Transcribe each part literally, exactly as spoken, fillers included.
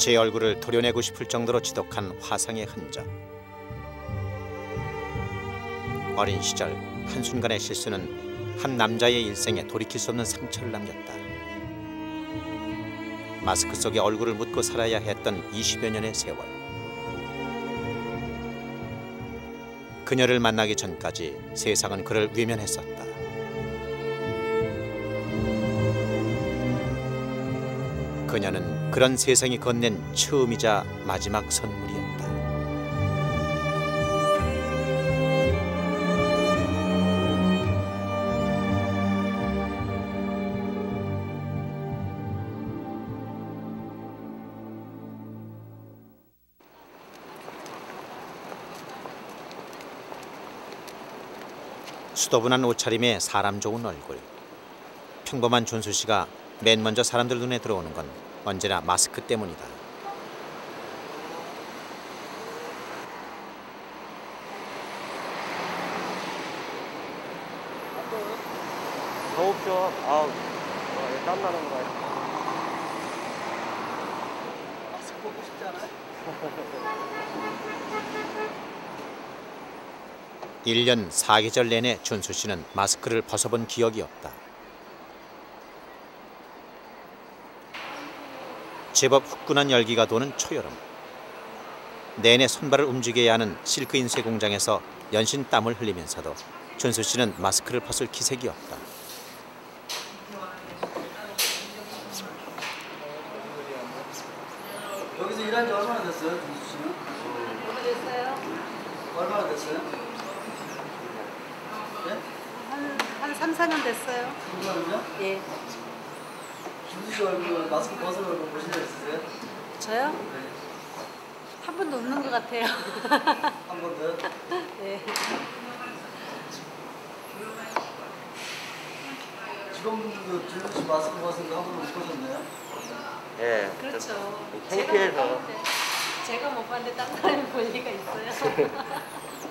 제 얼굴을 도려내고 싶을 정도로 지독한 화상의 흔적. 어린 시절 한순간의 실수는 한 남자의 일생에 돌이킬 수 없는 상처를 남겼다. 마스크 속에 얼굴을 묻고 살아야 했던 이십여 년의 세월. 그녀를 만나기 전까지 세상은 그를 외면했었다. 그녀는 그런 세상이 건넨 처음이자 마지막 선물이었다. 수더분한 옷차림에 사람 좋은 얼굴. 평범한 준수 씨가 맨 먼저 사람들 눈에 들어오는 건 언제나 마스크 때문이다. 더웁죠? 아우, 땀 나는 거야. 마스크 벗고 싶지 않아요? 일 년 사계절 내내 준수 씨는 마스크를 벗어본 기억이 없다. 제법 후끈한 열기가 도는 초여름. 내내 손발을 움직여야 하는 실크 인쇄 공장에서 연신 땀을 흘리면서도 준수 씨는 마스크를 벗을 기색이 없다. 여기서 일한 지 얼마나 됐어요, 준수 씨는? 오래됐어요? 얼마나 됐어요? 네? 한, 한 삼, 사 년 됐어요. 잠깐만요. 예. 준수 씨 얼굴 마스크 벗은 얼굴 보신 적 있으세요? 저요? 네. 한 번도 없는 것 같아요. 한 번 더요? 예. 지금도 준수 씨 마스크 벗은 거 한 번도 못 보셨나요? 예. 그렇죠. 창피해서. 제가 못 봤는데, 제가 못 봤는데 딴 사람이 볼 리가 있어요.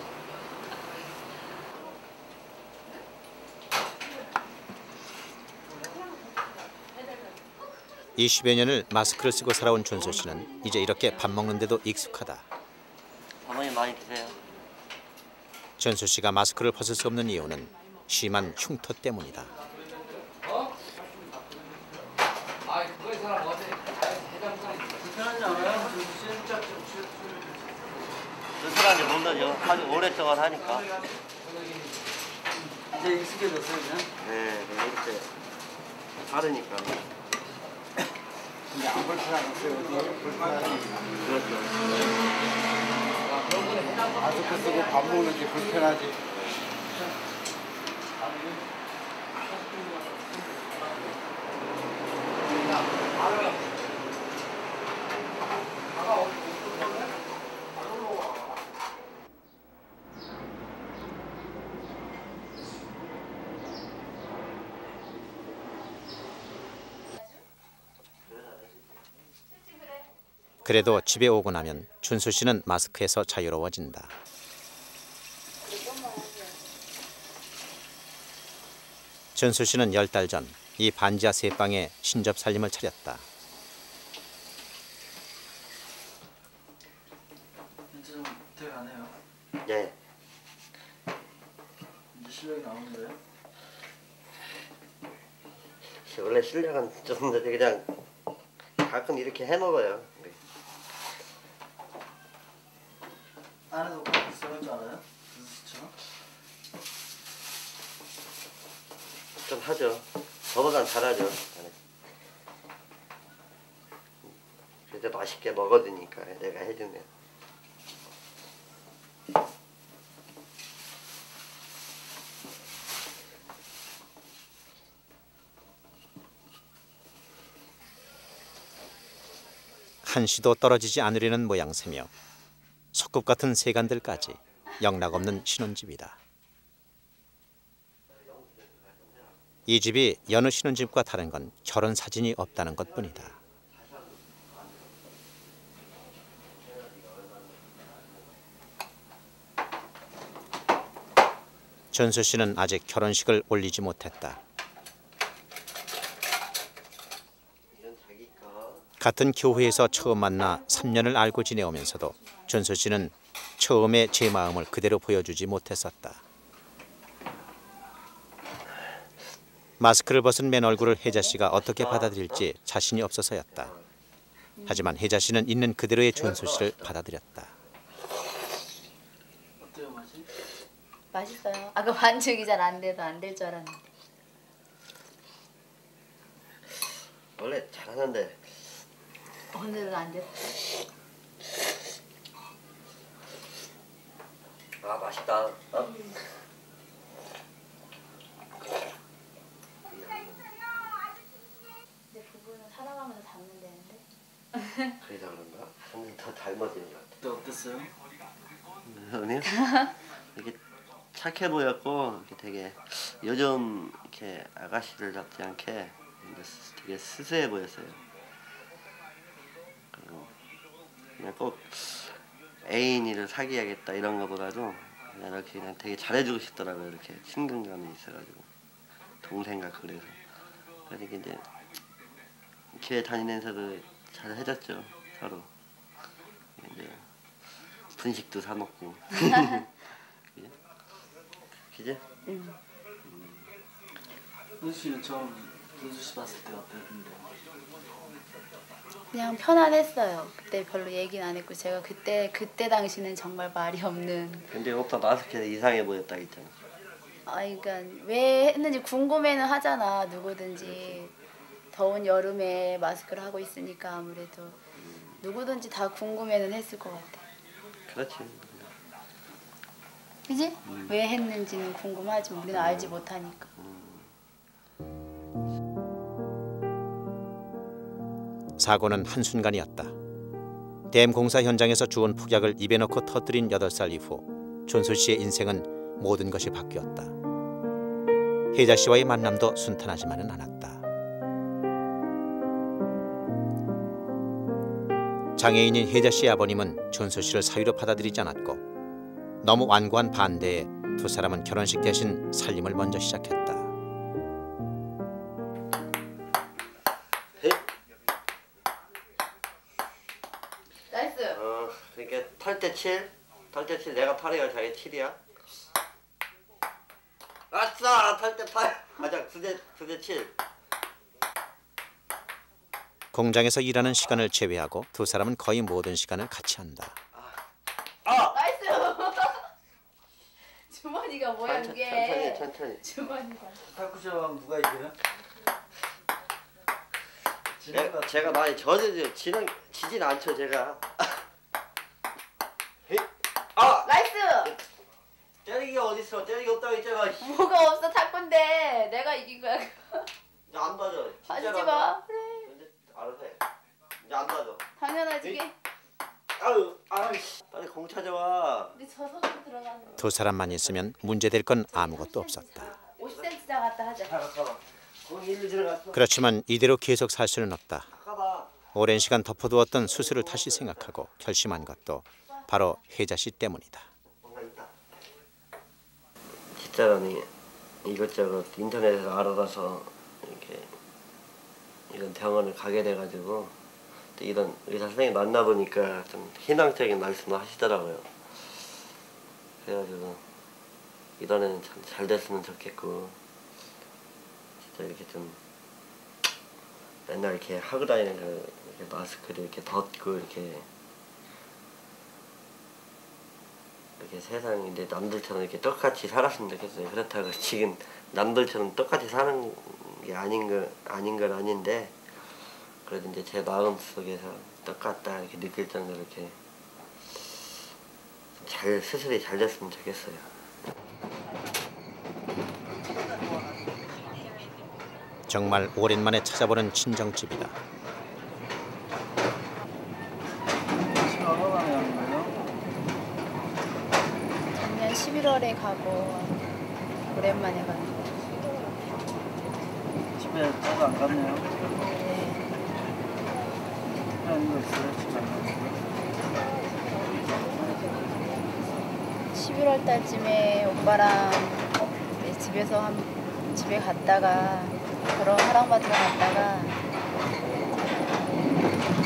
이십여 년을 마스크를 쓰고 살아온 준수 씨는 이제 이렇게 밥 먹는데도 익숙하다. 어머니 많이 드세요. 준수 씨가 마스크를 벗을 수 없는 이유는 심한 흉터 때문이다. 불편하지 않아요, 준수 씨? 느슨하게 못 넣어요. 아주 오랫동안 하니까. 이제 익숙해졌어요, 그냥? 네, 이렇게 다르니까. 근데 안 불편하겠어요, 어디? 불편하지? 그렇죠. 마스크 쓰고 밥 먹는 게 불편하지. 그래도 집에 오고 나면 준수 씨는 마스크에서 자유로워진다. 준수 씨는 열 달 전 이 반지하 새방에 신접 살림을 차렸다. 이제 좀 돼가네요. 네. 이제 실력이 나오는 거예요? 원래 실력은 좀 그냥 가끔 이렇게 해 먹어요. 안에서 썰을 줄 알아요? 준수 씨처럼? 좀 하죠. 저보단 잘하죠. 그래도 맛있게 먹어주니까 내가 해주면. 한시도 떨어지지 않으려는 모양새며 속꿉 같은 세간들까지 영락없는 신혼집이다. 이 집이 여느 신혼집과 다른 건 결혼 사진이 없다는 것뿐이다. 준수 씨는 아직 결혼식을 올리지 못했다. 이건 자기 거. 같은 교회에서 처음 만나 삼 년을 알고 지내오면서도 준수 씨는 처음에 제 마음을 그대로 보여주지 못했었다. 마스크를 벗은 맨 얼굴을 혜자 씨가 어떻게 받아들일지 자신이 없어서였다. 하지만 혜자 씨는 있는 그대로의 준수 씨를 받아들였다. 어때요 맛이? 맛있어요. 아까 반죽이 잘 안 돼도 안 될 줄 알았는데. 원래 잘하는데 오늘은 안 됐어. 아 맛있다. 어? 근데 부부는 살아가면서 닮는 되는데. 그래서 그런가? 점점 더 닮아지는 것 같아. 그때 어땠어요? 형님? 이렇게 착해 보였고 이렇게 되게 요즘 이렇게 아가씨를 잡지 않게 되게 스스해 보였어요. 그리고 그냥 꼭 애인이를 사귀어야겠다 이런 거보다도 그냥 이렇게 그냥 되게 잘해주고 싶더라고요. 이렇게 친근감이 있어가지고 동생과 그래서 그러니까 이제 교회 다니면서도 잘 해줬죠 서로. 이제 분식도 사 먹고. 그지? 응. 은수 씨는 처음 은수 씨 봤을 때 어땠는데? 그냥 편안했어요. 그때 별로 얘기는 안 했고 제가 그때 그때 당시는 정말 말이 없는. 근데 오빠 마스크에서 이상해 보였다 했잖아. 아, 그러니까 왜 했는지 궁금해는 하잖아 누구든지. 더운 여름에 마스크를 하고 있으니까 아무래도 누구든지 다 궁금해는 했을 것 같아. 그렇지. 그지? 음. 왜 했는지는 궁금하지만 우리는 알지 못하니까. 사고는 한순간이었다. 댐 공사 현장에서 주운 폭약을 입에 넣고 터뜨린 여덟 살 이후 준수 씨의 인생은 모든 것이 바뀌었다. 혜자 씨와의 만남도 순탄하지만은 않았다. 장애인인 혜자 씨의 아버님은 준수 씨를 사위로 받아들이지 않았고 너무 완고한 반대에 두 사람은 결혼식 대신 살림을 먼저 시작했다. 나이스. 어, 그러니까 털 때 칠, 털 때 칠. 내가 팔이야, 자기 칠이야. 아싸, 털 때 팔. 맞아, 두대 두대 칠. 공장에서 일하는 시간을 제외하고 두 사람은 거의 모든 시간을 같이 한다. 아, 나이스. 주머니가 뭐야 천천히, 그게? 천천히, 천천히. 주머니가. 탁구쇼하면 누가 이겨요? 내, 제가 많이 져지 지는 지진 않죠, 제가. 아, 나이스. 때리기가 어디 있어? 때리기 없다고 했잖아. 뭐가 없어 탁구인데 내가 이긴 거야. 이제 안 맞아. 빠지지 진짜로 안 마. 맞아. 그래. 이제 알아서 해. 이제 안 맞아. 당연하지. 에이. 아유, 아이씨. 빨리 공 찾아와. 근데 저 손으로 들어가는. 두 사람만 있으면 문제될 건 아무것도 없었다. 오십 센티미터 갖다 하자. 가봐. 공 일로 들어갔어. 그렇지만 이대로 계속 살 수는 없다. 가봐. 오랜 시간 덮어두었던 수술을 다시 생각하고 결심한 것도 바로 혜자 씨 때문이다. 뭔가 있다. 집사람이 이것저것 인터넷에서 알아봐서 이렇게 이런 병원을 가게 돼가지고 또 이런 의사 선생님 만나보니까 좀 희망적인 말씀을 하시더라고요. 그래가지고 이번에는 참 잘 됐으면 좋겠고 진짜 이렇게 좀 맨날 이렇게 하고 다니는 그 이렇게 마스크를 이렇게 벗고 이렇게 이렇게 세상이 이제 남들처럼 이렇게 똑같이 살았으면 좋겠어요. 그렇다고 지금 남들처럼 똑같이 사는 게 아닌 거 아닌 건 아닌데 그래도 이제 제 마음 속에서 똑같다 이렇게 느낄 정도로 이렇게 잘 수술이 잘 됐으면 좋겠어요. 정말 오랜만에 찾아보는 친정집이다. 지금 얼마만에 가는 거예요? 작년 십일월에 가고 오랜만에 가는 거. 집에 자주 안 갔네요. 네. 특별한 거 있어요? 집에 안 가는 거? 십일월 달쯤에 오빠랑 이제 집에서 한 집에 갔다가 그런 하랑밭으로 갔다가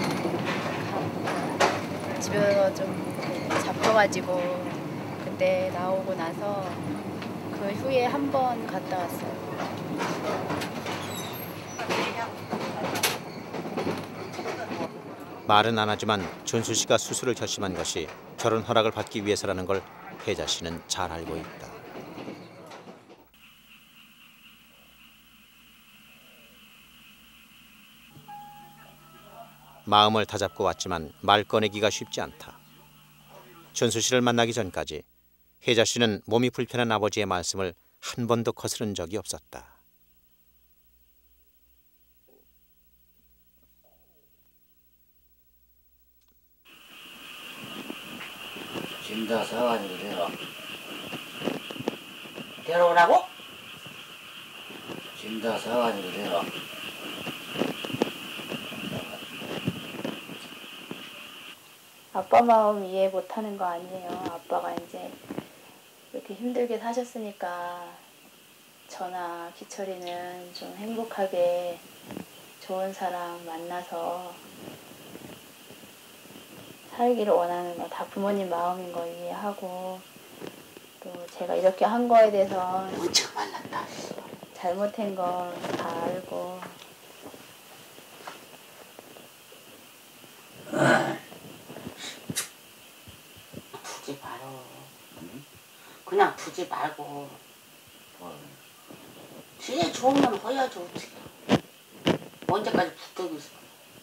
집에서 좀 잡혀가지고 그때 나오고 나서 그 후에 한 번 갔다 왔어요. 말은 안 하지만 준수 씨가 수술을 결심한 것이 결혼 허락을 받기 위해서라는 걸 혜자 씨는 잘 알고 있다. 마음을 다잡고 왔지만 말 꺼내기가 쉽지 않다. 준수 씨를 만나기 전까지 혜자 씨는 몸이 불편한 아버지의 말씀을 한 번도 거스른 적이 없었다. 짐 다 사가지고 내려. 데려오라고? 짐 다 사가지고 내려. 아빠 마음 이해 못하는 거 아니에요. 아빠가 이제 이렇게 힘들게 사셨으니까 저나 기철이는 좀 행복하게 좋은 사람 만나서 살기를 원하는 거 다 부모님 마음인 거 이해하고 또 제가 이렇게 한 거에 대해서 무척 말랐다. 잘못한 거 다 알고 푸지 말어. 그냥 푸지 말고 지네 좋은 놈 허야지 어떻게. 언제까지 붙들고 있어.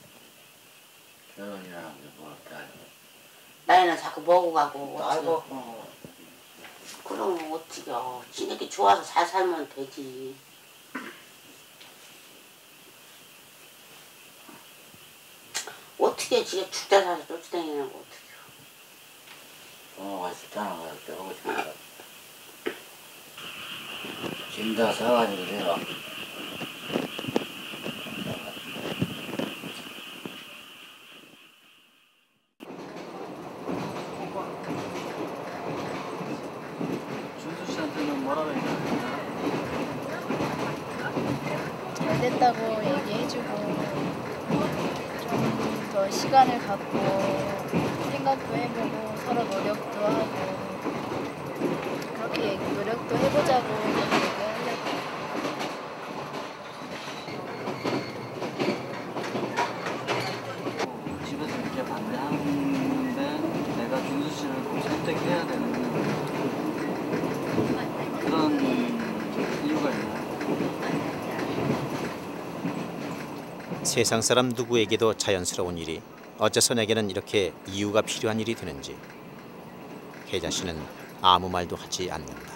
결혼이라는 게 뭘까. 나이는 자꾸 먹고 가고 어떻게. 어. 그럼 어떻게 지네끼 좋아서 잘 살면 되지. 어떻게 지게 죽다 사서 쫓아다니는 거 어떻게. 부모가 싶다는 거 이렇게 하고 싶다. 짐 다 사가지고 내려. 준수 씨한테는 뭐라 그랬나요? 잘 됐다고 얘기해주고 좀 더 시간을 갖고 생각도 해보고 서로 노력도 하고 그렇게 얘기- 노력도 해보자고 얘기하려고. 집에서 이렇게 반대하는데 내가 준수 씨를 꼭 선택해야 되는 그런 이유가 있나요? 세상 사람 누구에게도 자연스러운 일이 어째서 내게는 이렇게 이유가 필요한 일이 되는지 혜자 씨는 아무 말도 하지 않는다.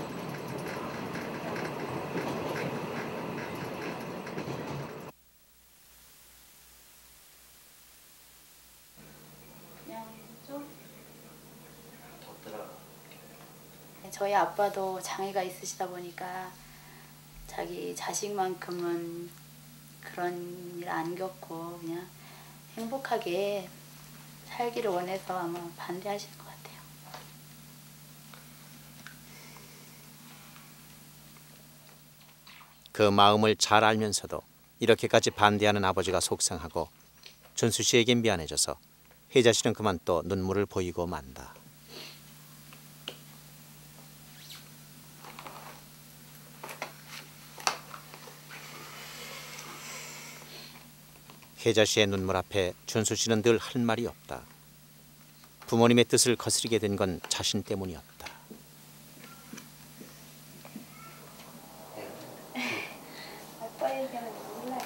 그냥 좀 저희 아빠도 장애가 있으시다 보니까 자기 자식만큼은 그런 일 안 겪고 그냥 행복하게 살기를 원해서 아마 반대하실 것 같아요. 그 마음을 잘 알면서도 이렇게까지 반대하는 아버지가 속상하고 준수 씨에겐 미안해져서 혜자 씨는 그만 또 눈물을 보이고 만다. 혜자 씨의 눈물 앞에 준수 씨는 늘 할 말이 없다. 부모님의 뜻을 거스르게 된 건 자신 때문이었다. 아빠 얘기는 몰라요.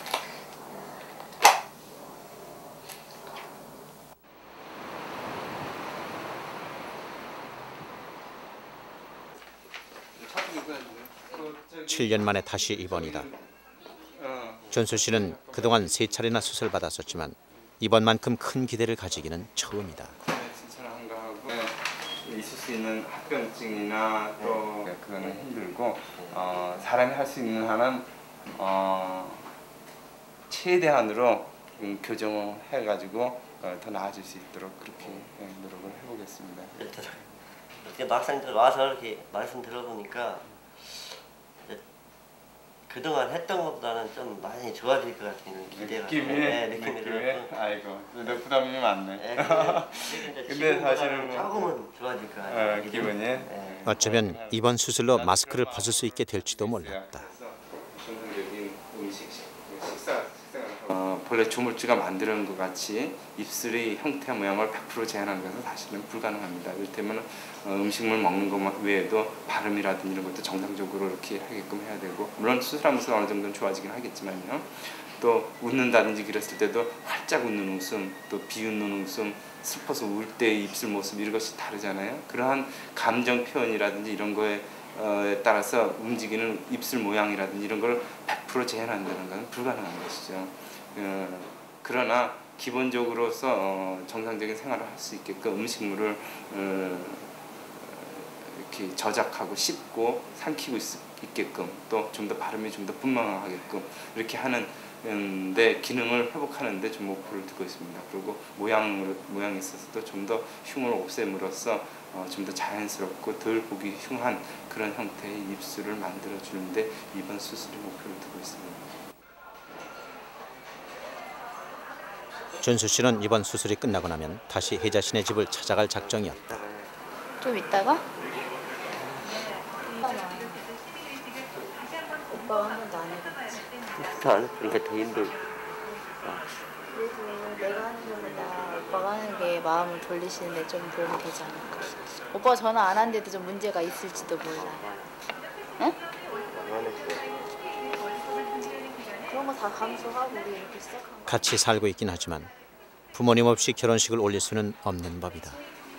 칠 년 만에 다시 입원이다. 준수 씨는 그동안 세 차례나 수술받았었지만 이번만큼 큰 기대를 가지기는 처음이다. 신천한 거하고 있을 수 있는 합병증이나 또 그거는 힘들고 어, 사람이 할 수 있는 한은 어, 최대한으로 음, 교정을 해가지고 어, 더 나아질 수 있도록 그렇게 예, 노력을 해보겠습니다. 이렇게 막상 와서 이렇게 말씀 들어보니까 그동안 했던 것보다는 좀 많이 좋아질 것 같은 기대가 느낌이 네, 느낌이 느낌이 들었고. 아이고 너 부담이 많네. 네, 근데, 근데 사실은 조금은 좋아질 것 같아요. 어, 기분이 네. 어쩌면 이번 수술로 마스크를 벗을 수 있게 될지도 몰랐다. 전통적인 음식 식사 어, 본래 조물주가 만드는 것 같이 입술의 형태 모양을 백 퍼센트 재현하는 것은 사실은 불가능합니다. 이를테면 어, 음식물 먹는 것 외에도 발음이라든지 이런 것도 정상적으로 이렇게 하게끔 해야 되고, 물론 수술하면서 어느 정도는 좋아지긴 하겠지만요. 또 웃는다든지 그랬을 때도 활짝 웃는 웃음, 또 비웃는 웃음, 슬퍼서 울 때의 입술 모습 이것이 다르잖아요. 그러한 감정 표현이라든지 이런 거에 어, 따라서 움직이는 입술 모양이라든지 이런 걸 백 퍼센트 재현한다는 것은 불가능한 것이죠. 어, 그러나 기본적으로서 어, 정상적인 생활을 할 수 있게끔 음식물을 어, 이렇게 저작하고 씹고 삼키고 있, 있게끔, 또 좀 더 발음이 좀 더 분명하게끔 이렇게 하는 음, 데 기능을 회복하는 데 좀 목표를 두고 있습니다. 그리고 모양을, 모양에 있어서도 좀 더 흉을 없앰으로써 어, 좀 더 자연스럽고 덜 보기 흉한 그런 형태의 입술을 만들어 주는데 이번 수술이 목표를 두고 있습니다. 준수 씨는 이번 수술이 끝나고 나면 다시 혜자 씨네 집을 찾아갈 작정이었다. 좀 있다가? 오빠가 한 번도 안 해봤지. 안 했으니까 더 힘들고. 그래도 내가 하는 것보다 오빠가 하는 게 마음을 돌리시는데 좀 도움이 되지 않을까. 오빠가 전화 안 하는데도 좀 문제가 있을지도 몰라. 응? 그런 거 다 감수하고 우리 이렇게 시작한 거. 같이 살고 있긴 하지만 부모님 없이 결혼식을 올릴 수는 없는 법이다.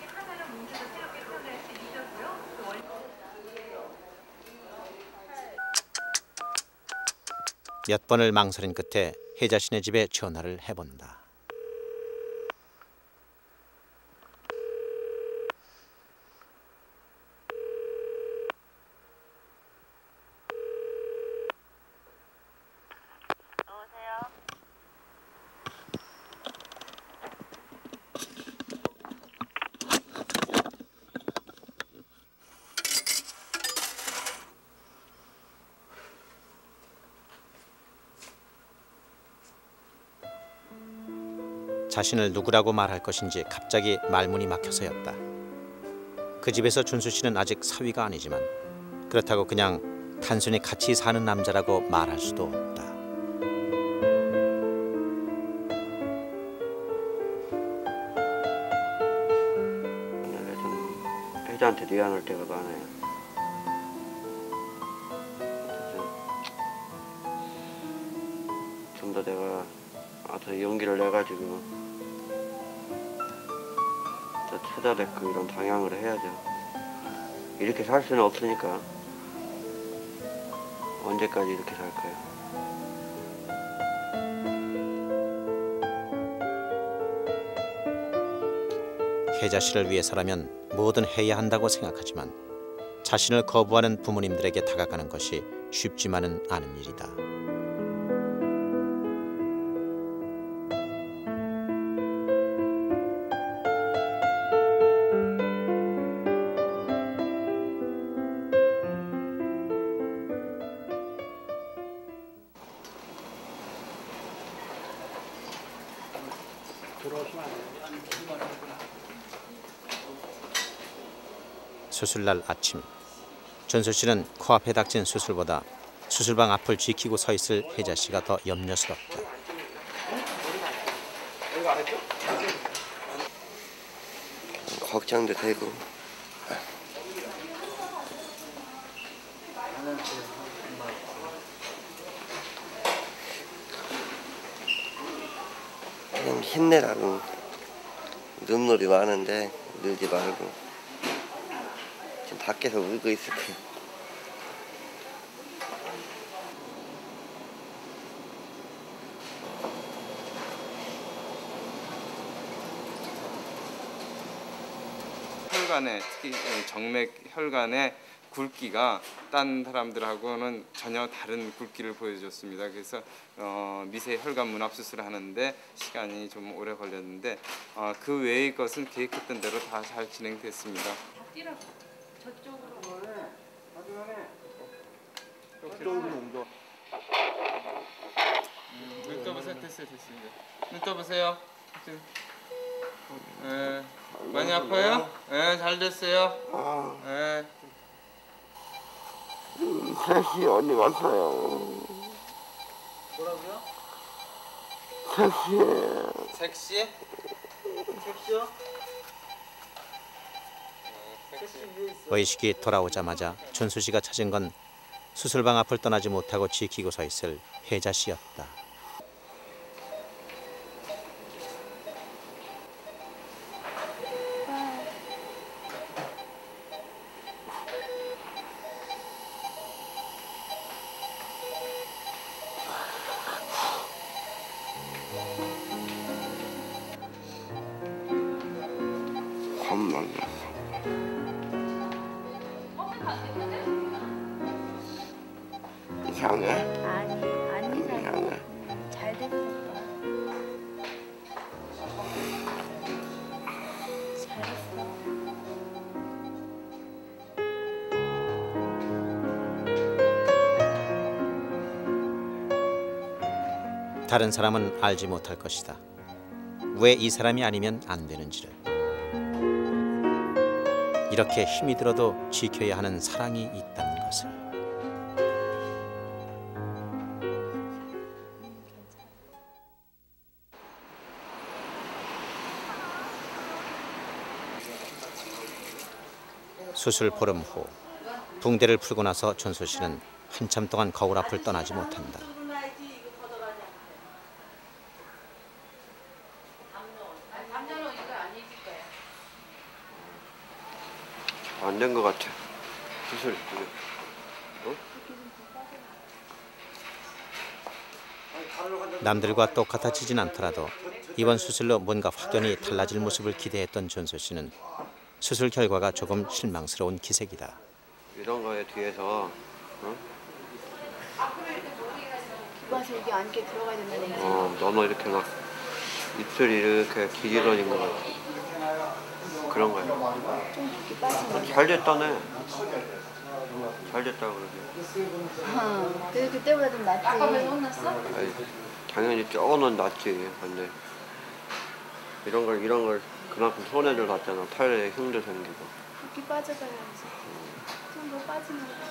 몇 번을 망설인 끝에 혜자 씨네 집에 전화를 해본다. 자신을 누구라고 말할 것인지 갑자기 말문이 막혀서였다. 그 집에서 준수 씨는 아직 사위가 아니지만 그렇다고 그냥 단순히 같이 사는 남자라고 말할 수도 없다. 내가 좀 혜자한테 미안할 때가 많아요. 좀 더 내가 더 용기를 내가지고 더 찾아뵙고 이런 방향으로 해야죠. 이렇게 살 수는 없으니까. 언제까지 이렇게 살까요? 혜자 씨를 위해서라면 뭐든 해야 한다고 생각하지만 자신을 거부하는 부모님들에게 다가가는 것이 쉽지만은 않은 일이다. 수술날 아침, 준수 씨는 코앞에 닥친 수술보다 수술방 앞을 지키고 서 있을 혜자 씨가 더 염려스럽다. 걱정도 되고. 그냥 힘내라고. 눈물이 많은데 울지 말고. 지금 밖에서 울고 있을 거예요. 혈관에, 특히 정맥 혈관의 굵기가 딴 사람들하고는 전혀 다른 굵기를 보여줬습니다. 그래서 어, 미세 혈관 문합 수술을 하는데 시간이 좀 오래 걸렸는데 어, 그 외의 것은 계획했던 대로 다 잘 진행됐습니다. 저쪽으로. 저쪽으로 옮겨. 됐어요, 됐어요. 눈 떠보세요. 예, 많이 아파요? 예, 잘 됐어요. 예. 셋이 어디 갔어요? 뭐라고요? 셋이 섹시? 섹시요? 의식이 돌아오자마자 춘수 씨가 찾은 건 수술방 앞을 떠나지 못하고 지키고 서 있을 혜자 씨였다. 겁나 이상해? 아니 안 이상해. 이상해. 잘 됐어. 잘했어. 다른 사람은 알지 못할 것이다. 왜 이 사람이 아니면 안 되는지를. 이렇게 힘이 들어도 지켜야 하는 사랑이 있다는 것을. 수술 보름 후 붕대를 풀고 나서 춘수 씨는 한참 동안 거울 앞을 떠나지 못한다. 안 된 것 같아. 수술. 어? 남들과 똑같아지진 않더라도 이번 수술로 뭔가 확연히 달라질 모습을 기대했던 춘수 씨는 수술 결과가 조금 실망스러운 기색이다. 이런 거에 뒤에서 어? 와서 여기 안게 들어가야 된다는 얘기지. 어, 너무 이렇게 막 입술이 이렇게 길어진 것 같아. 그런 거야. 좀 붓기 빠지네. 잘 됐다네. 잘 됐다고 그러지. 어, 그래도 그때보다 좀 낫지. 아니, 당연히 조금은 낫지. 근데 이런 걸 이런 걸 그만큼 손해를 봤잖아. 팔에 힘도 생기고. 붓기 빠져가야지. 좀 더 빠지면 좋다.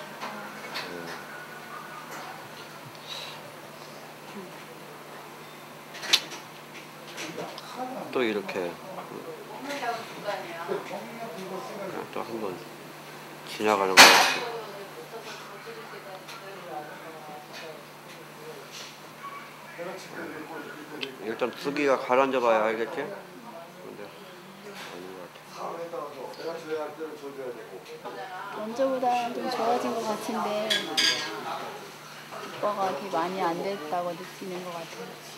또 이렇게 그냥 또 한 번 지나가는 거 같아. 일단 두기가 가라앉아 봐야 알겠지? 근데 아닌 것 같아. 먼저보다 좀 좋아진 것 같은데 오빠가 그렇게 많이 안 됐다고 느끼는 것 같아요.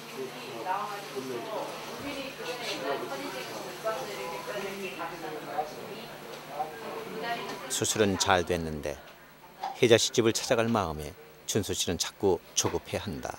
수술은 잘 됐는데 혜자 씨 집을 찾아갈 마음에 춘수 씨는 자꾸 조급해한다.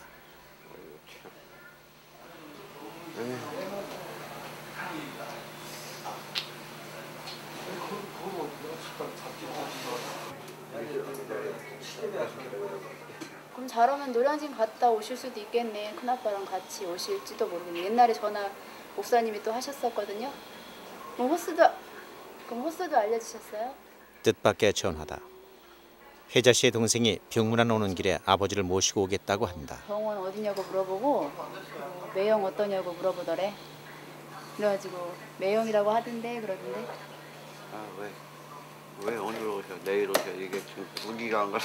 그럼 잘하면 노량진 갔다 오실 수도 있겠네. 큰아빠랑 같이 오실지도 모르겠네. 옛날에 전화 목사님이 또 하셨었거든요. 그럼 호수도 그럼 호수도 알려주셨어요? 뜻밖의 전화다. 혜자 씨의 동생이 병문안 오는 길에 아버지를 모시고 오겠다고 한다. 병원 어디냐고 물어보고 매형 어떠냐고 물어보더래. 그래가지고 매형이라고 하던데 그러던데. 아 왜? 왜 오늘 오셔? 내일 오셔? 이게 지금 무기가 안 가서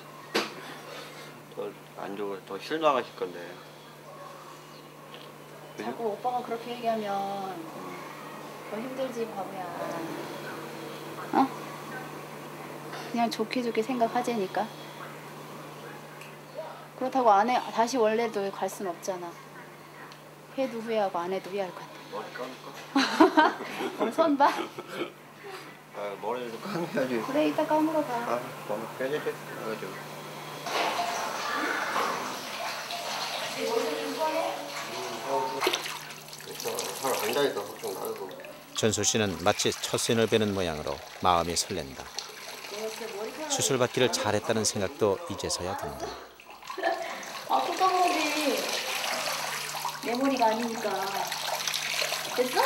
더안 좋고 더 실망하실 건데. 그죠? 자꾸 오빠가 그렇게 얘기하면 더 힘들지 바보야. 어? 그냥 좋게 좋게 생각하자니까. 그렇다고 안 해, 다시 원래도 갈 순 없잖아. 해도 후회하고 안 해도 후회할 것 같아. 머리 감을까? 오늘 손 봐. 아 머리를 좀 감아야지. 그래 이따 감으러 가. 아 머리 빼내지. 그래가지고. 잘 앉아있다 걱정 말고. 전수 씨는 마치 첫 선을 베는 모양으로 마음이 설렌다. 수술 받기를 잘했다는 생각도 이제서야 든다. 아 또 까먹지. 내 머리가 아니니까. 됐어?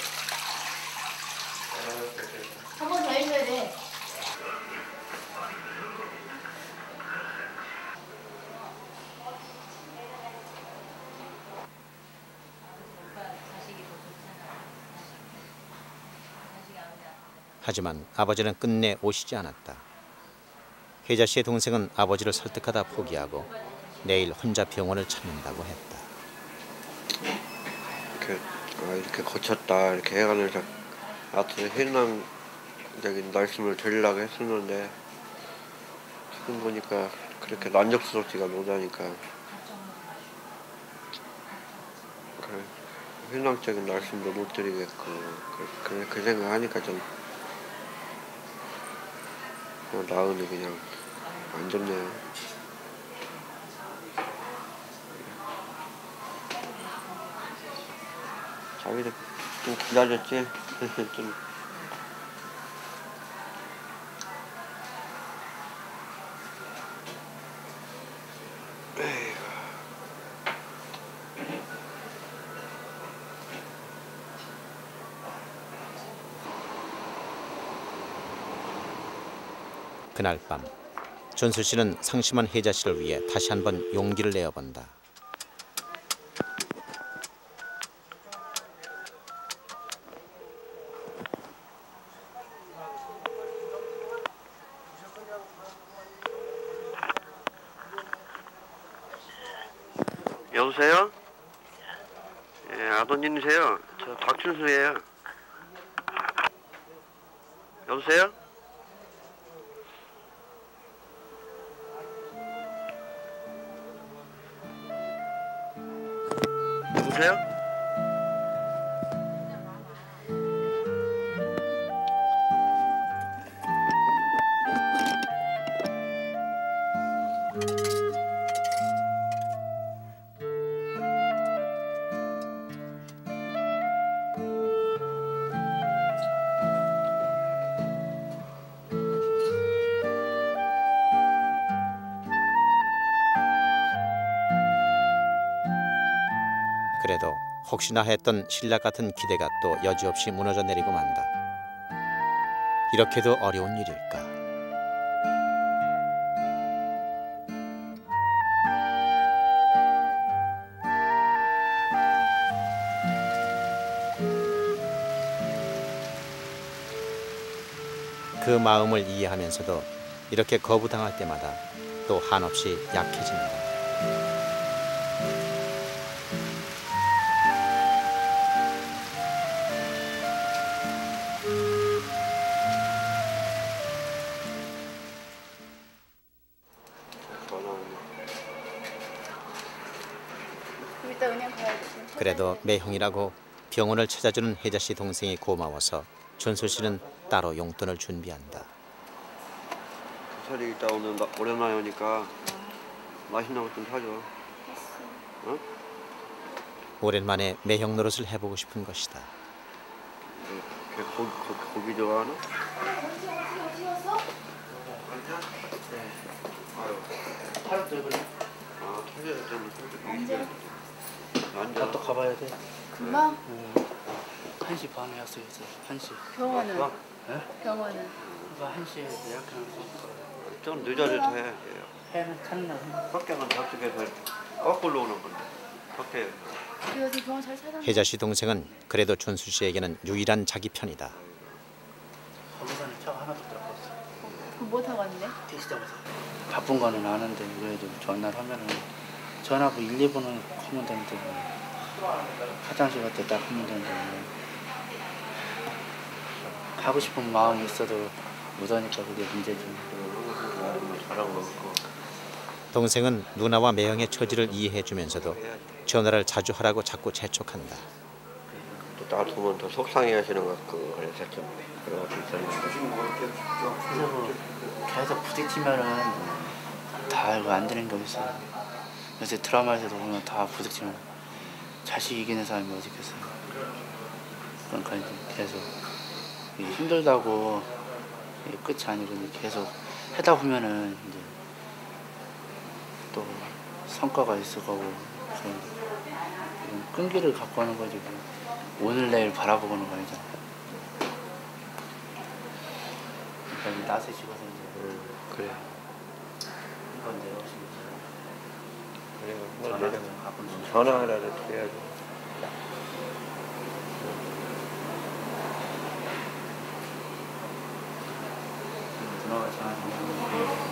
한 번 더 해줘야 돼. 하지만 아버지는 끝내 오시지 않았다. 혜자 씨의 동생은 아버지를 설득하다 포기하고 내일 혼자 병원을 찾는다고 했다. 이렇게 아, 이렇게 거쳤다 이렇게 해가면서 하여튼 희망적인 말씀을 드리려고 했었는데 지금 보니까 그렇게 만족스럽지가 못하니까 그래, 희망적인 말씀도 못 드리겠고 그, 그 생각하니까 좀 나으니 그냥 안 좋네요. 자기도 좀 기다렸지? 좀 그날 밤 존수 씨는 상심한 혜자 씨를 위해 다시 한번 용기를 내어본다. 여보세요? 예, 아버님이세요? 저 박춘수예요. 여보세요? 여보세요? 그래도 혹시나 했던 신라 같은 기대가 또 여지없이 무너져 내리고 만다. 이렇게도 어려운 일일까? 그 마음을 이해하면서도 이렇게 거부당할 때마다 또 한없이 약해진다. 이따 은행 가야 돼. 그래도 매형이라고 병원을 찾아주는 혜자 씨 동생이 고마워서 존수 씨는 따로 용돈을 준비한다. 설이 있다 오늘 나, 오랜만에 오니까 맛있는 것 좀 사줘. 어? 오랜만에 매형 노릇을 해보고 싶은 것이다. 걔 고기, 고기, 고기 좋아하나? 팔 때 그래. 아, 터져야 되면 언제? 앉아. 또 가봐야 돼. 금방? 한 시 반에 왔어요. 한 시. 병원은? 네? 병원은? 그거 한 시에 예약해놓고. 좀 늦어도 돼. 해는 탔나? 석경은 저쪽에서 거꾸로 오는 건데. 석계. 그 요즘 병원 잘 찾았네. 혜자 씨 동생은 그래도 존수 씨에게는 유일한 자기 편이다. 거기서는 차가 하나도 들어갔어. 그럼 뭐 타고 왔는데? 택시 잡아서. 바쁜 거는 아는데 그래도 전화를 하면은 전화고 일, 이 분은 하면 되는데 뭐 화장실 갈 때 딱 하면 되는데 뭐 하고 싶은 마음이 있어도 못하니까 그게 문제지. 잘하고 먹고. 동생은 누나와 매형의 처지를 이해해주면서도 전화를 자주 하라고 자꾸 재촉한다. 또 놔두면 더 속상해 하시는 것 같고 그래서 좀 그런 것도 있었는데. 그래서 뭐 계속 부딪히면은 다 이거 안 되는 게 어딨어요. 요새 드라마에서도 보면 다 부딪히면 자식 이기는 사람이 어디 있겠어요. 그러니까 이제 계속 이게 힘들다고 이게 끝이 아니고 이제 계속 하다 보면은 이제 또 성과가 있을 거고 좀 끈기를 갖고 하는 거지 뭐. 오늘 내일 바라보고 하는 거 아니잖아. 그러니까 이제 낯을 집어서 이제 음, 그래. 이건 내가 지금 그래. 뭐 전화를 내가 가끔 좀 전화하라도 해야지. 누나가 전화하면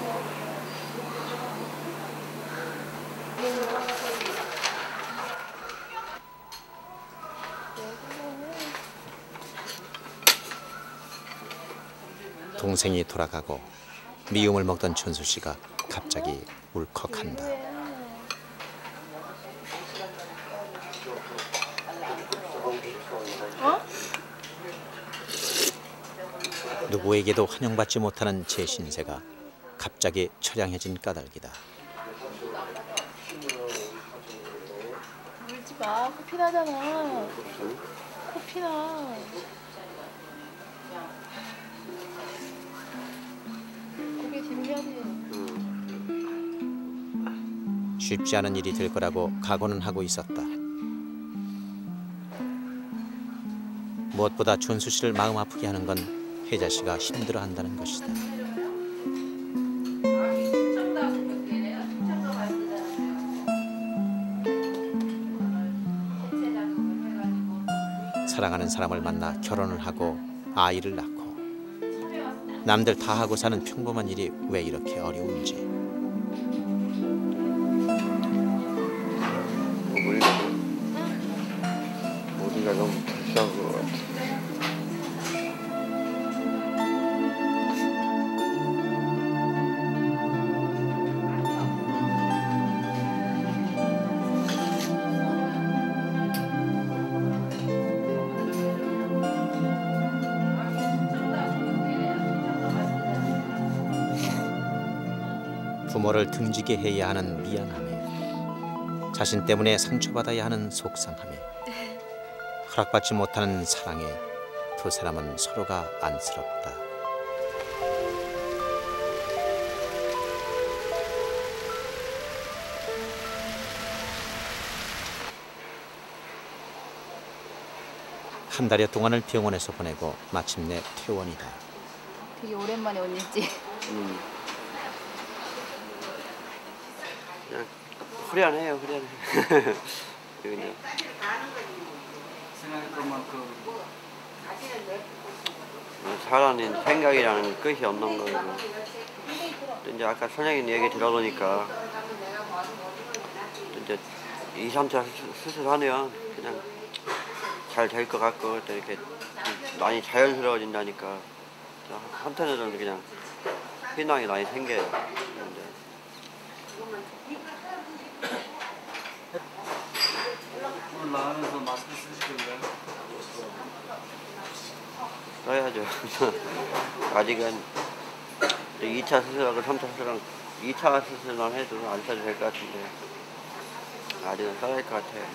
동생이 돌아가고 미움을 먹던 춘수 씨가 갑자기 울컥한다. 어? 누구에게도 환영받지 못하는 제 신세가 갑자기 처량해진 까닭이다. 울지 마. 코피 나잖아. 코피 나. 고개 들려야지. 쉽지 않은 일이 될 거라고 각오는 하고 있었다. 무엇보다 춘수 씨를 마음 아프게 하는 건 혜자 씨가 힘들어한다는 것이다. 사랑하는 사람을 만나 결혼을 하고 아이를 낳고 남들 다 하고 사는 평범한 일이 왜 이렇게 어려운지. 우리가 우리가 너무 불쌍한 것 같아. 부모를 등지게 해야 하는 미안함에, 자신 때문에 상처받아야 하는 속상함에, 허락받지 못하는 사랑에 두 사람은 서로가 안쓰럽다. 한 달여 동안을 병원에서 보내고 마침내 퇴원이다. 되게 오랜만에 옷 입지. 음. 그냥 후련해요, 후련해. 그냥 생각했던 만큼 사람은 생각이라는 끝이 없는 거고. 또 이제 아까 선생님 얘기 들어보니까 또 이제 이, 삼 차 수술하면 그냥 잘 될 것 같고 또 이렇게 많이 자연스러워진다니까 한편으로는 그냥 희망이 많이 생겨요. 이제. 오늘 나가면서 마스크 쓰실 건가요? 써야죠. 아직은 이 차 수술하고 삼 차 수술은 이 차 수술만 해도 안 써도 될 것 같은데 아직은 써야 할 것 같아요.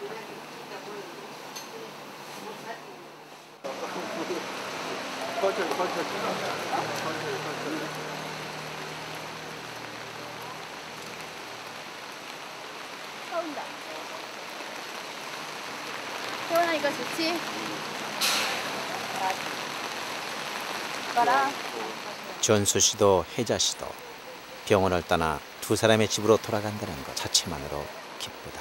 천천히 천천히 싸운다. 태어나니까 좋지? 봐라. 전수 씨도 혜자 씨도 병원을 떠나 두 사람의 집으로 돌아간다는 것 자체만으로 기쁘다.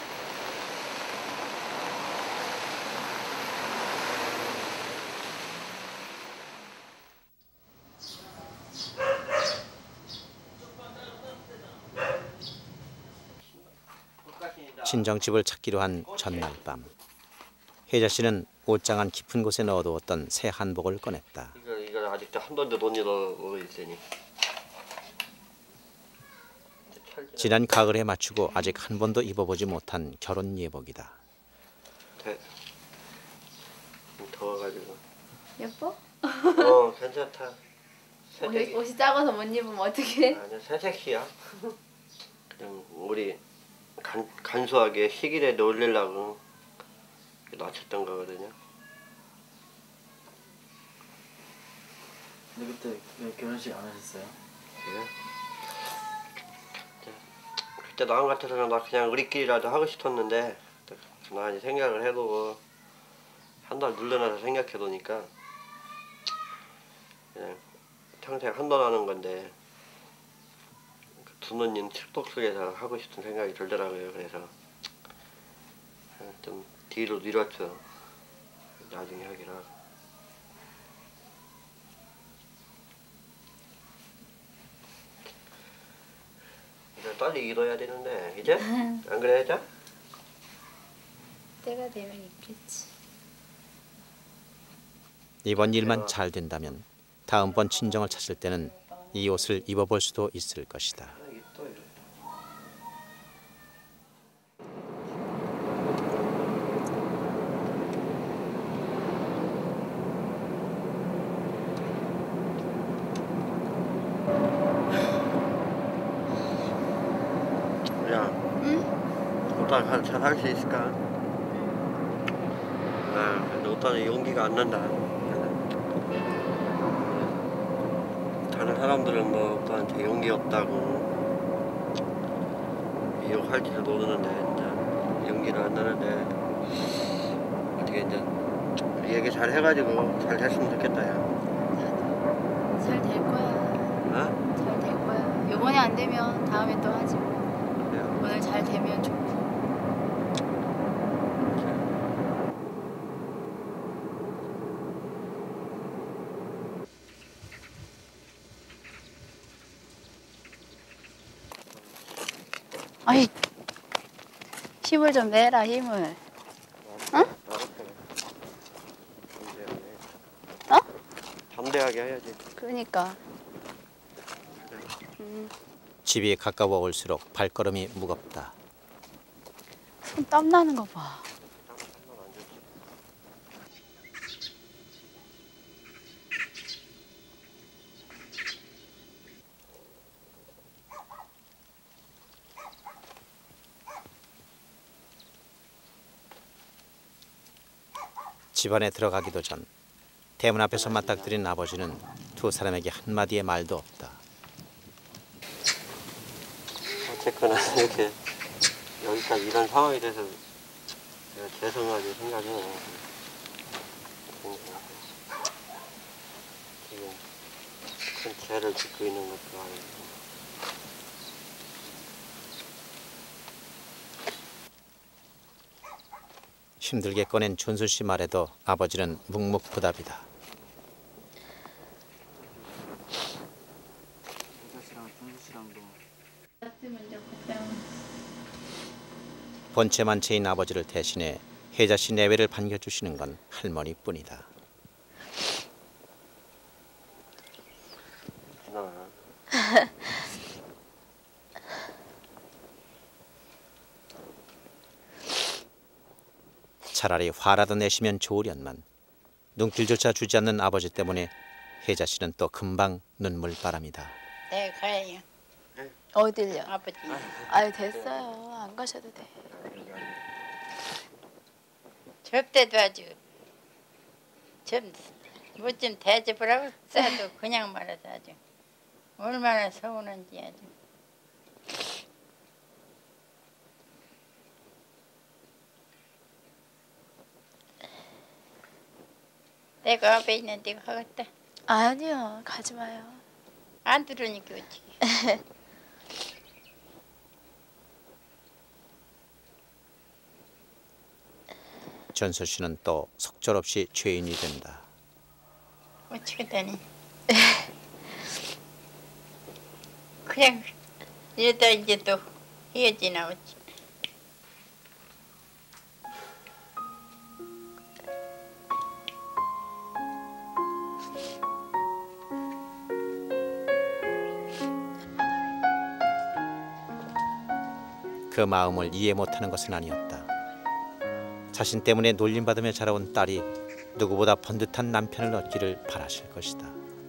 친정집을 찾기로 한 전날 밤, 혜자 씨는 옷장안 깊은 곳에 넣어두었던 새 한복을 꺼냈다. 이거 이거 아직도 한 번도 못 입어보고 있으니. 지난 가을에 맞추고 아직 한 번도 입어보지 못한 결혼 예복이다. 돼. 더워가지고. 예뻐? 어 괜찮다. 옷이, 새색이. 옷이 작아서 못 입으면 어떡해? 아니야 새색이야. 그냥 우리 간, 간소하게 시기에 올리려고 맞췄던 거거든요. 근데 그때 왜 결혼식 안 하셨어요? 그래? 그때 마음 같아서는 나 그냥 우리끼리라도 하고 싶었는데 가만히 생각을 해도 한 달 눌러놔서 생각해 보니까 그냥 평생 한돈 하는 건데 두 누님 축복 속에서 하고 싶은 생각이 들더라고요. 그래서 좀 뒤로 미뤘죠. 나중에 하기로 하고. 이제 빨리 이뤄야 되는데 이제? 안 그래 이제? 때가 되면 있겠지. 이번 일만 잘 된다면 다음번 친정을 찾을 때는 이 옷을 입어볼 수도 있을 것이다. 야, 응? 오빠 잘 할 수 있을까? 아, 근데 오빠는 용기가 안 난다. 다른 사람들은 뭐 오빠한테 용기 없다고 욕할지도 모르는데 이제 용기는 안 나는데 어떻게 이제 얘기 잘 해가지고 잘 됐으면 좋겠다. 야. 잘 될 거야. 어? 잘 될 거야. 이번에 안 되면 다음에 또 하지 뭐. 오늘 잘 되면 좋고. 아이, 힘을 좀 내라, 힘을. 응? 어? 담대하게 해야지. 그러니까. 음. 집이 가까워 올수록 발걸음이 무겁다. 손 땀 나는 거 봐. 집안에 들어가기도 전 대문 앞에서 맞닥뜨린 아버지는 두 사람에게 한마디의 말도 없다. 어쨌거나 이렇게 여기까지 이런 상황이 돼서 제가 죄송하게 생각해요. 지금 큰 죄를 짓고 있는 것도 아니고. 힘들게 꺼낸 준수 씨 말에도 아버지는 묵묵부답이다. 번체만체인 아버지를 대신해 혜자 씨 내외를 반겨주시는 건 할머니뿐이다. 차라리 화라도 내시면 좋으련만 눈길조차 주지 않는 아버지 때문에 혜자 씨는 또 금방 눈물바람이다. 네, 가요. 어딜요? 아버지. 아유, 됐어요. 안 가셔도 돼. 접대도 아주 좀뭐좀 대접을 하고 싸도 그냥 말아서 아주 얼마나 서운한지 아주. 내가 앞에 있는데 가겠다. 아니요, 가지 마요. 안 들으니까 어찌. 전수 씨는 또 속절없이 죄인이 된다. 어찌겠다니. 그냥 이러다 이제 또 헤어지나 어찌. 그 마음을 이해 못하는 것은 아니었다. 자신 때문에 놀림받으며 자라온 딸이 누구보다 번듯한 남편을 얻기를 바라실 것이다.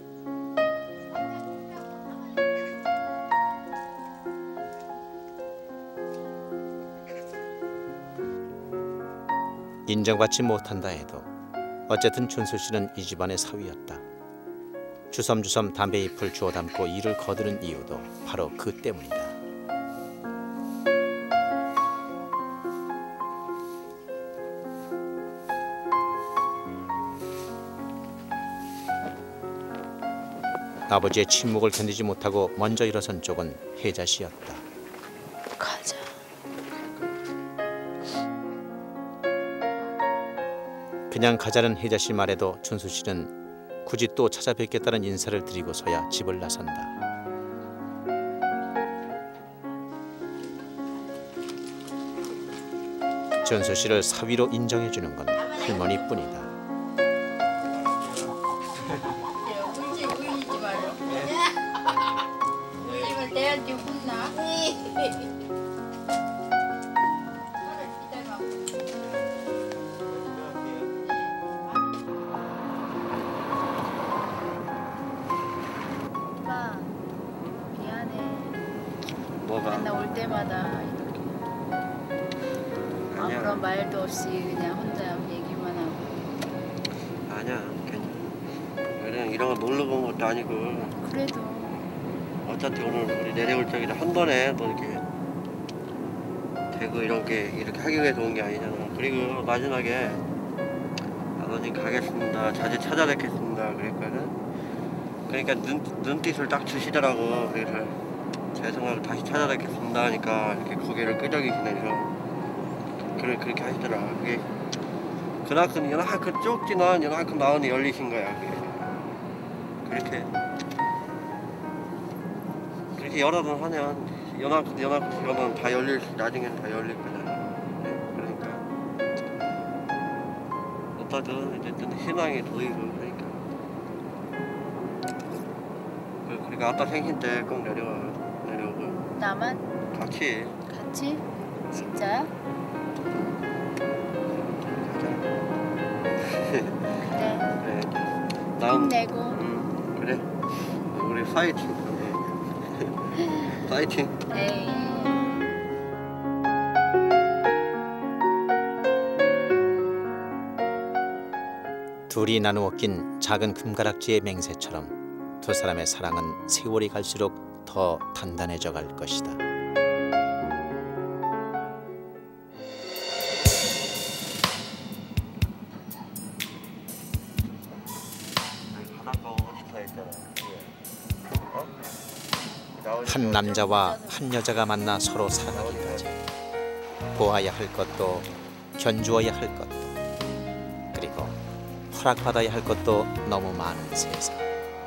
인정받지 못한다 해도 어쨌든 준수 씨는 이 집안의 사위였다. 주섬주섬 담배 잎을 주워 담고 일을 거두는 이유도 바로 그 때문이다. 아버지의 침묵을 견디지 못하고 먼저 일어선 쪽은 혜자 씨였다. 가자. 그냥 가자는 혜자 씨 말에도 준수 씨는 굳이 또 찾아뵙겠다는 인사를 드리고서야 집을 나선다. 준수 씨를 사위로 인정해주는 건 할머니뿐이다. 울지 울리지 말어. 울리면 내한테 혼나. 오빠 미안해. 뭐가? 맨날 올 때마다 이렇게 아니야. 아무런 말도 없이 그냥 혼자 얘기만 하고. 아니야. 괜찮아. 그냥 이런 거 놀러 온 것도 아니고. 그래도 어차피 오늘 우리 내려올 적에 한 번에 또 이렇게 되고 이런 게 이렇게 하기 위해서 온 게 아니잖아. 그리고 마지막에 아버님 가겠습니다. 자주 찾아뵙겠습니다. 그랬거든. 그러니까 눈, 눈빛을 딱 주시더라고. 그래서 죄송하고 다시 찾아뵙겠습니다 하니까 이렇게 고개를 끄덕이시면서 그래, 그렇게 하시더라. 그게 그만큼 요만큼 쪽지는 요만큼 마음이 열리신 거야. 그게. 그렇게 그렇게 여러 번 하면 요만큼 요만큼 요만큼 다 열릴 수, 나중에는 다 열릴 거잖아. 네? 그러니까 오빠도 이제 좀 희망이 보이고 그러니까 그- 그러니까 아빠 생신 때 꼭 내려와. 내려오고 나만 같이 같이 진짜야? 가자. 그래. 그래. 다음 힘내고. 음, 그래. 우리 파이팅. 파이팅. 에이. 둘이 나누어 낀 작은 금가락지의 맹세처럼 두 사람의 사랑은 세월이 갈수록 더 단단해져 갈 것이다. 바닷가 오고 싶어 했잖아. 어? 한 남자와 한 여자가 만나 서로 사랑하기까지 보아야 할 것도 견주어야 할 것도 그리고 허락받아야 할 것도 너무 많은 세상.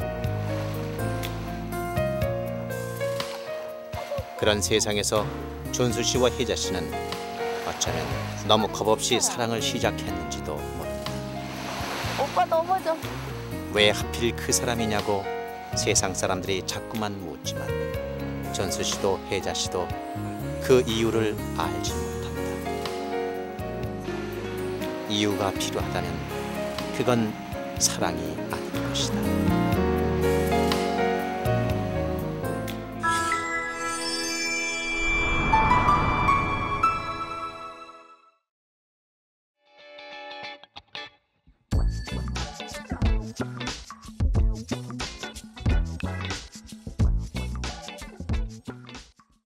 그런 세상에서 준수 씨와 혜자 씨는 어쩌면 너무 겁없이 사랑을 시작했는지도 모른다. 오빠 넘어져. 왜 하필 그 사람이냐고 세상 사람들이 자꾸만 묻지만 준수 씨도 혜자 씨도 그 이유를 알지 못한다. 이유가 필요하다면 그건 사랑이 아닐 것이다.